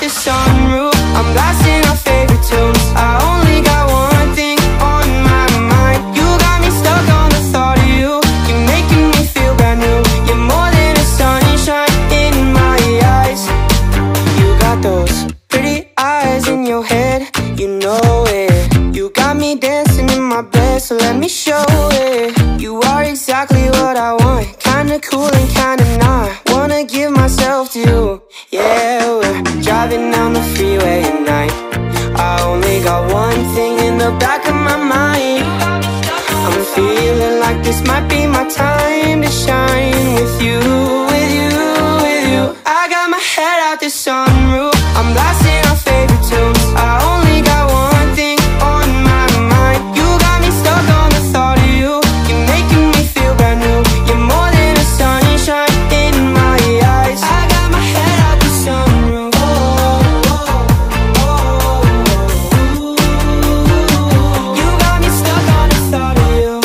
the sunroof, I'm blasting our favorite tunes. I only got one thing on my mind. You got me stuck on the thought of you. You're making me feel brand new. You're more than a sunshine in my eyes. You got those pretty eyes in your head, you know it. You got me dancing in my bed, so let me show it. You are exactly what I want, kinda cool and kinda not. Wanna give myself to you. Yeah, we're driving down the freeway at night. I only got one thing in the back of my mind. I'm feeling like this might be my time to shine with you, with you, with you. I got my head out the sunroof, I'm blasting our favorite tunes. I only got one thing on my mind. You got me stuck on the thought of you. You're making me feel brand new. You're more than a sunshine in my eyes. I got my head out the sunroof. You got me stuck on the thought of you.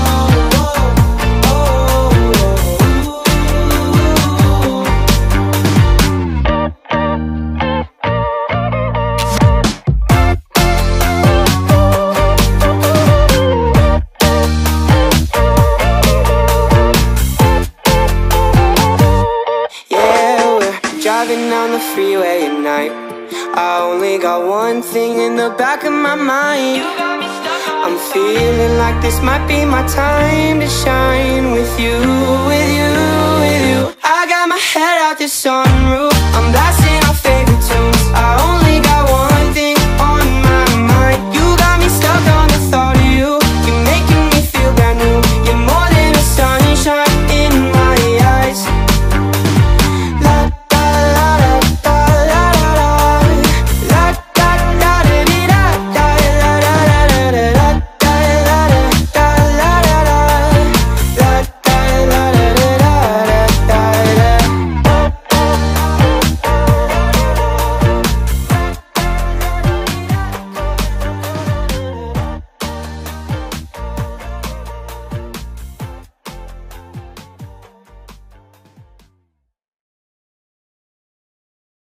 Driving down the freeway at night. I only got one thing in the back of my mind. I'm feeling like this might be my time to shine with you, with you, with you. I got my head out the sunroof, I'm blasting